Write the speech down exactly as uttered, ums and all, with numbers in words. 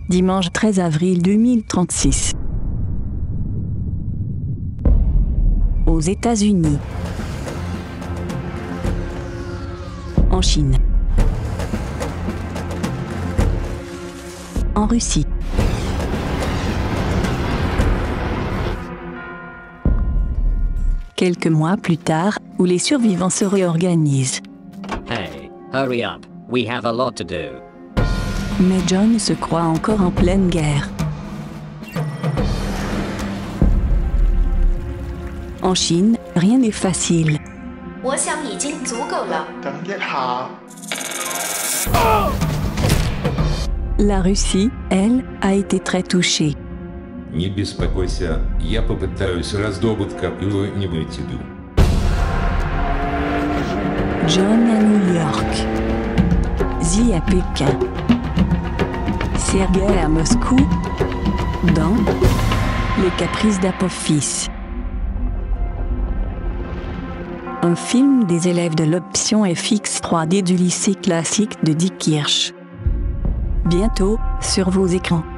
dimanche treize avril deux mille trente-six. Aux États-Unis. En Chine. En Russie. Quelques mois plus tard, où les survivants se réorganisent. Hey, hurry up, we have a lot to do. Mais John se croit encore en pleine guerre. En Chine, rien n'est facile. La Russie, elle, a été très touchée. Не беспокойся, я попытаюсь раздобыть копию не в тебе. John à New York. Xi à Pékin. Sergueï à Moscou. Dans Les Caprices d'Apophis. Un film des élèves de l'option F X trois D du lycée classique de Diekirch. Bientôt, sur vos écrans.